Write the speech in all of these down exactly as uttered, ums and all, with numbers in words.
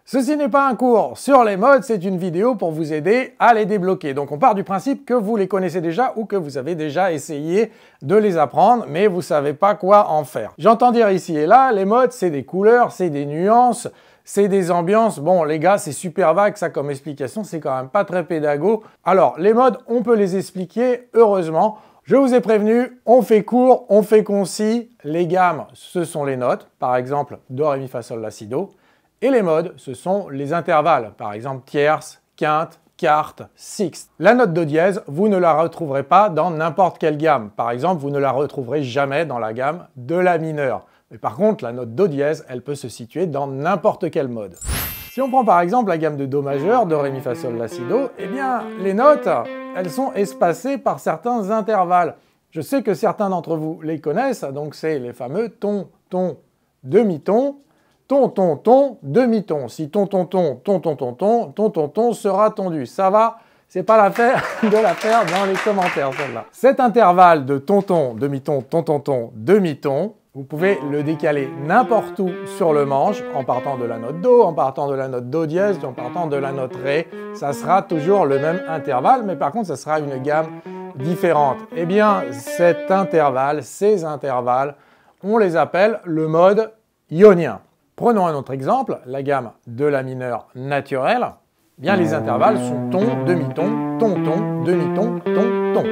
Ceci n'est pas un cours sur les modes, c'est une vidéo pour vous aider à les débloquer. Donc on part du principe que vous les connaissez déjà ou que vous avez déjà essayé de les apprendre, mais vous ne savez pas quoi en faire. J'entends dire ici et là, les modes c'est des couleurs, c'est des nuances, c'est des ambiances. Bon les gars, c'est super vague ça comme explication, c'est quand même pas très pédago. Alors les modes, on peut les expliquer, heureusement. Je vous ai prévenu, on fait court, on fait concis. Les gammes, ce sont les notes, par exemple do, ré, mi, fa, sol, la, si, do. Et les modes, ce sont les intervalles, par exemple tierce, quinte, quarte, sixte. La note do dièse, vous ne la retrouverez pas dans n'importe quelle gamme. Par exemple, vous ne la retrouverez jamais dans la gamme de la mineure. Mais par contre, la note do dièse, elle peut se situer dans n'importe quel mode. Si on prend par exemple la gamme de do majeur, do, ré, mi, fa, sol, la, si, do, eh bien les notes, elles sont espacées par certains intervalles. Je sais que certains d'entre vous les connaissent, donc c'est les fameux ton, ton, demi-ton, ton, ton, ton, demi-ton. Si ton, ton, ton, ton, ton, ton, ton, ton, ton, ton sera tondu. Ça va? C'est pas l'affaire de la faire dans les commentaires, celle-là. Cet intervalle de ton, ton, demi-ton, ton, ton, ton, demi-ton, vous pouvez le décaler n'importe où sur le manche, en partant de la note do, en partant de la note do dièse, en partant de la note ré. Ça sera toujours le même intervalle, mais par contre, ça sera une gamme différente. Eh bien, cet intervalle, ces intervalles, on les appelle le mode ionien. Prenons un autre exemple, la gamme de la mineure naturelle. Eh bien, les intervalles sont ton, demi-ton, ton, ton, demi-ton, ton, ton.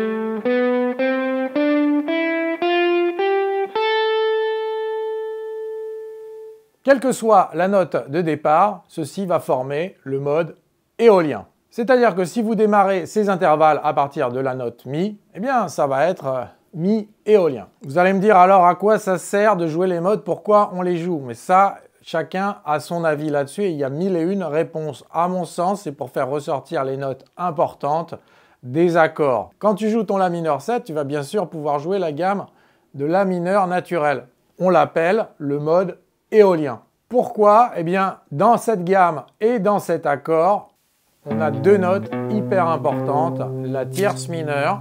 Quelle que soit la note de départ, ceci va former le mode éolien. C'est-à-dire que si vous démarrez ces intervalles à partir de la note mi, eh bien, ça va être mi éolien. Vous allez me dire alors à quoi ça sert de jouer les modes, pourquoi on les joue? Mais ça, chacun a son avis là-dessus et il y a mille et une réponses. À mon sens, c'est pour faire ressortir les notes importantes des accords. Quand tu joues ton la mineur sept, tu vas bien sûr pouvoir jouer la gamme de la mineur naturelle. On l'appelle le mode éolien. Pourquoi? Eh bien, dans cette gamme et dans cet accord, on a deux notes hyper importantes, la tierce mineure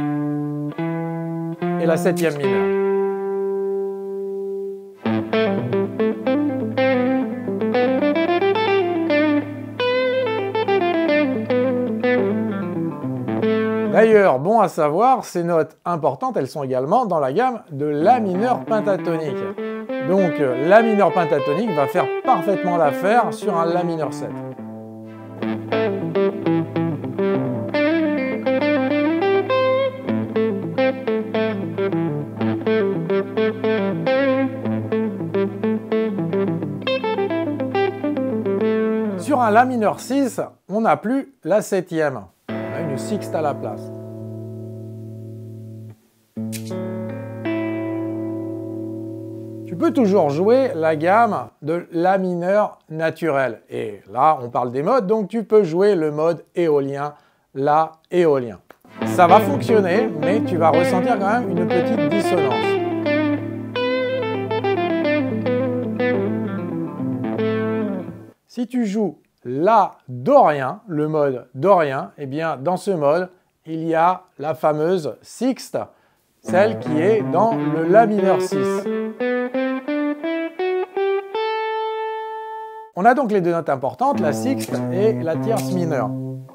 et la septième mineure. D'ailleurs, bon à savoir, ces notes importantes, elles sont également dans la gamme de la mineur pentatonique. Donc, la mineur pentatonique va faire parfaitement l'affaire sur un la mineur sept. Sur un la mineur six, on n'a plus la septième. On a une sixte à la place. Tu peux toujours jouer la gamme de la mineur naturelle. Et là, on parle des modes, donc tu peux jouer le mode éolien, la éolien. Ça va fonctionner, mais tu vas ressentir quand même une petite dissonance. Si tu joues la dorien, le mode dorien, eh bien dans ce mode, il y a la fameuse sixte, celle qui est dans le la mineur six. On a donc les deux notes importantes, la sixte et la tierce mineure.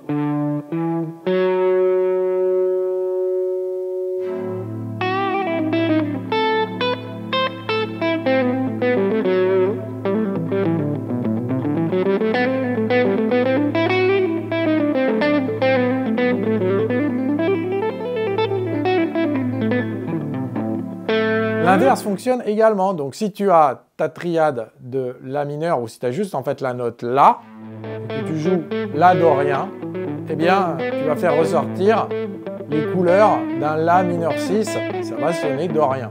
L'inverse fonctionne également, donc si tu as ta triade de la mineur ou si tu as juste en fait la note la, et que tu joues la dorien, eh bien tu vas faire ressortir les couleurs d'un la mineur six, ça va sonner dorien.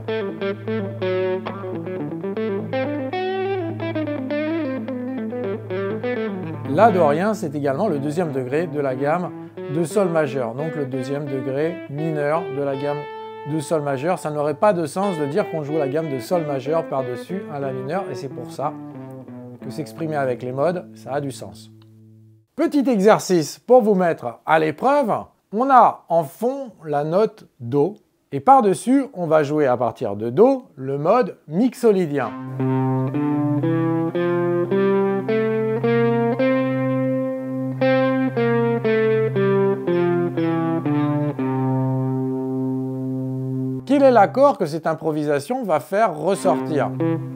La dorien, c'est également le deuxième degré de la gamme de sol majeur, donc le deuxième degré mineur de la gamme de sol majeur. Ça n'aurait pas de sens de dire qu'on joue la gamme de sol majeur par-dessus un la mineur, et c'est pour ça que s'exprimer avec les modes, ça a du sens. Petit exercice pour vous mettre à l'épreuve, on a en fond la note do, et par-dessus, on va jouer à partir de do le mode mixolydien. quel accord que cette improvisation va faire ressortir.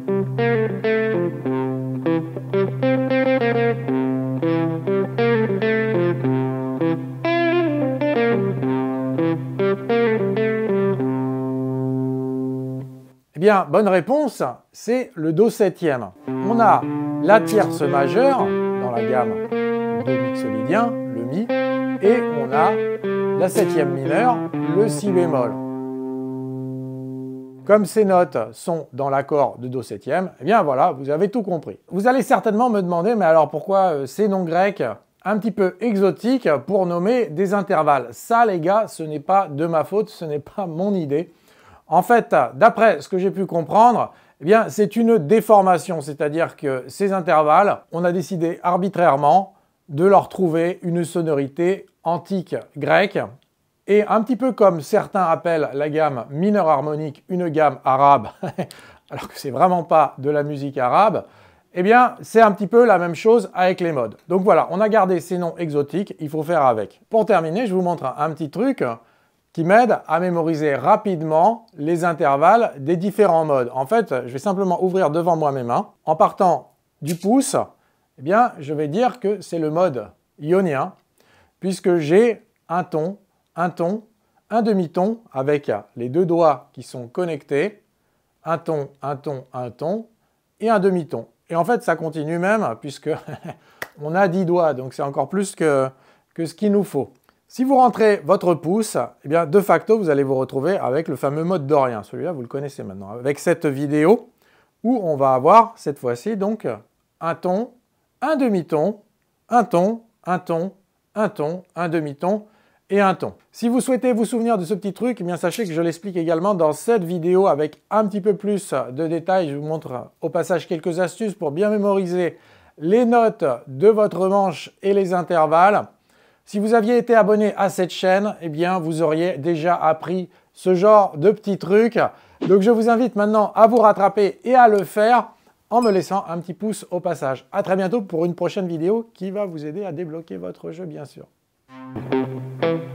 Eh bien, bonne réponse, c'est le Do septième. On a la tierce majeure dans la gamme Do mixolydien, le Mi, et on a la septième mineure, le Si bémol. Comme ces notes sont dans l'accord de Do septième, eh bien voilà, vous avez tout compris. Vous allez certainement me demander, mais alors pourquoi ces noms grecs un petit peu exotiques pour nommer des intervalles? Ça, les gars, ce n'est pas de ma faute, ce n'est pas mon idée. En fait, d'après ce que j'ai pu comprendre, eh bien, c'est une déformation, c'est-à-dire que ces intervalles, on a décidé arbitrairement de leur trouver une sonorité antique grecque. Et un petit peu comme certains appellent la gamme mineure harmonique une gamme arabe, alors que c'est vraiment pas de la musique arabe, eh bien, c'est un petit peu la même chose avec les modes. Donc voilà, on a gardé ces noms exotiques, il faut faire avec. Pour terminer, je vous montre un petit truc qui m'aide à mémoriser rapidement les intervalles des différents modes. En fait, je vais simplement ouvrir devant moi mes mains. En partant du pouce, eh bien, je vais dire que c'est le mode ionien, puisque j'ai un ton, un ton, un demi-ton avec les deux doigts qui sont connectés, un ton, un ton, un ton et un demi-ton. Et en fait, ça continue même, puisque on a dix doigts, donc c'est encore plus que, que ce qu'il nous faut. Si vous rentrez votre pouce, eh bien, de facto, vous allez vous retrouver avec le fameux mode dorien. Celui-là, vous le connaissez maintenant. Avec cette vidéo où on va avoir, cette fois-ci, donc, un ton, un demi-ton, un ton, un ton, un ton, un demi-ton et un ton. Si vous souhaitez vous souvenir de ce petit truc, eh bien, sachez que je l'explique également dans cette vidéo avec un petit peu plus de détails. Je vous montre au passage quelques astuces pour bien mémoriser les notes de votre manche et les intervalles. Si vous aviez été abonné à cette chaîne, eh bien, vous auriez déjà appris ce genre de petits trucs. Donc, je vous invite maintenant à vous rattraper et à le faire en me laissant un petit pouce au passage. À très bientôt pour une prochaine vidéo qui va vous aider à débloquer votre jeu, bien sûr.